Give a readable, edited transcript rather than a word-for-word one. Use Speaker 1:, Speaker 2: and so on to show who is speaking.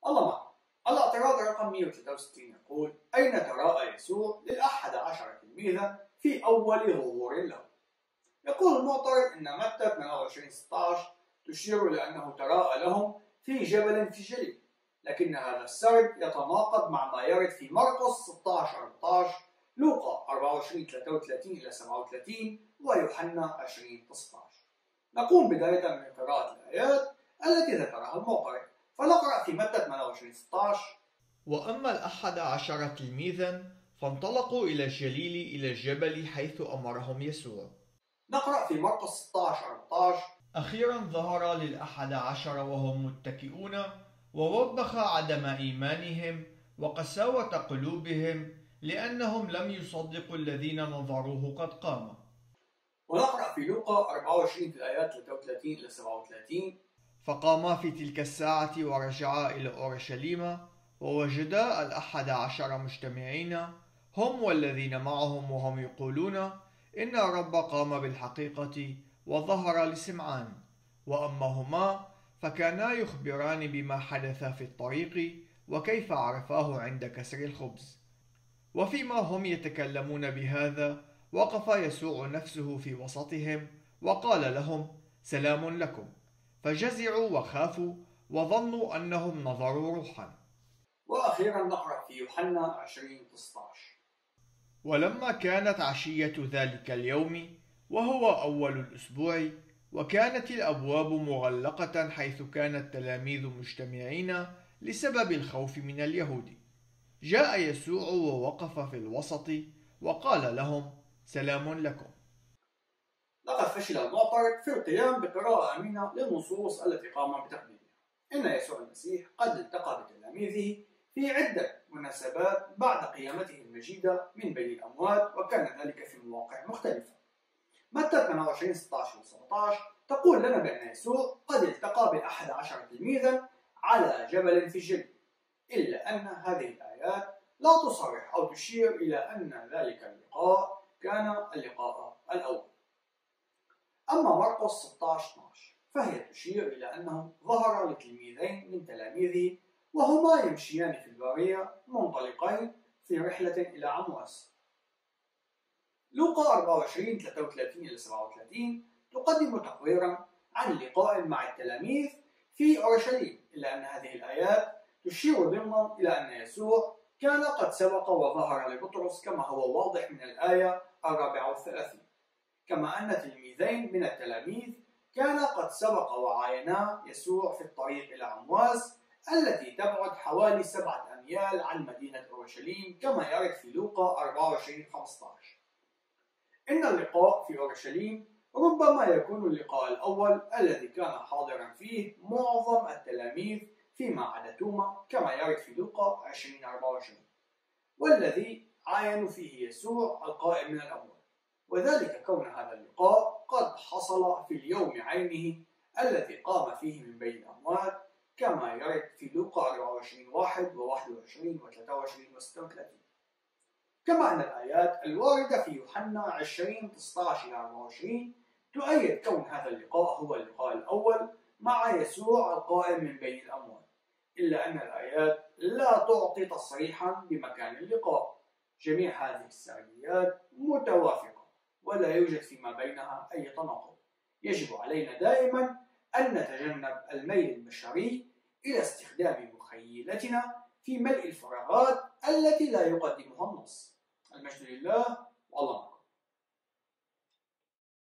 Speaker 1: الله معه. الاعتراض رقم 163 يقول: أين تراءى يسوع لل11 تلميذا في أول ظهور له؟ يقول المعترض إن متى 28:16 تشير إلى أنه تراءى لهم في جبل في الجليل، لكن هذا السرد يتناقض مع ما يرد في مرقس 16:14، لوقا 24:33-37، ويوحنا 20:19. نقوم بداية من قراءة الآيات التي ذكرها المعترض، فنقرأ في متى 28:16:
Speaker 2: وأما 11 تلميذا فانطلقوا إلى الجليل إلى الجبل حيث أمرهم يسوع.
Speaker 1: نقرأ في مرقس 16:14:
Speaker 2: أخيرا ظهر لل11 وهم متكئون ووبخ عدم إيمانهم وقساوة قلوبهم لأنهم لم يصدقوا الذين نظروه قد قام.
Speaker 1: ونقرأ في لوقا 24 في الآيات 33-37:
Speaker 2: فقاما في تلك الساعة ورجعا إلى أورشليم ووجدا 11 مجتمعين هم والذين معهم وهم يقولون إن الرب قام بالحقيقة وظهر لسمعان. وأما هما فكانا يخبران بما حدث في الطريق وكيف عرفاه عند كسر الخبز. وفيما هم يتكلمون بهذا وقف يسوع نفسه في وسطهم وقال لهم: سلام لكم. فجزعوا وخافوا وظنوا أنهم نظروا روحا.
Speaker 1: وأخيرا نقرأ في يوحنا 20:19:
Speaker 2: ولما كانت عشية ذلك اليوم وهو أول الأسبوع وكانت الأبواب مغلقة حيث كان التلاميذ مجتمعين لسبب الخوف من اليهود، جاء يسوع ووقف في الوسط وقال لهم: سلام لكم.
Speaker 1: لقد فشل المعترض في القيام بقراءة أمينة للنصوص التي قام بتقديمها. إن يسوع المسيح قد التقى بتلاميذه في عدة مناسبات بعد قيامته المجيدة من بين الأموات، وكان ذلك في مواقع مختلفة. متى 28:16-17 تقول لنا بأن يسوع قد التقى ب11 تلميذا على جبل في الجليل، إلا أن هذه الآيات لا تصرح أو تشير إلى أن ذلك اللقاء كان اللقاء الأول. أما مرقس 16:12 فهي تشير إلى أنه ظهر لتلميذين من تلاميذه وهما يمشيان في البرية منطلقين في رحلة إلى عمواس. لوقا 24:33-37 تقدم تقريرا عن لقاء مع التلاميذ في أورشليم، إلا أن هذه الآيات تشير ضمنا إلى أن يسوع كان قد سبق وظهر لبطرس كما هو واضح من الآية 34، كما أن تلميذين من التلاميذ كان قد سبق وعاينا يسوع في الطريق إلى عمواس التي تبعد حوالي 7 أميال عن مدينة أورشليم كما يرد في لوقا 24:15. إن اللقاء في أورشليم ربما يكون اللقاء الأول الذي كان حاضرا فيه معظم التلاميذ فيما عدا توما كما يرد في لوقا 20:24، والذي عاينوا فيه يسوع القائم من الأموات، وذلك كون هذا اللقاء قد حصل في اليوم عينه الذي قام فيه من بين الأموات كما يرد في لوقا 24:1 و21 و23 و36. كما أن الآيات الواردة في يوحنا 20:19-24 تؤيد كون هذا اللقاء هو اللقاء الأول مع يسوع القائم من بين الأموات، إلا أن الآيات لا تعطي تصريحا بمكان اللقاء. جميع هذه السرديات متوافقة ولا يوجد فيما بينها أي تناقض. يجب علينا دائما أن نتجنب الميل البشري إلى استخدام مخيلتنا في ملء الفراغات التي لا يقدمها النص. المجد لله.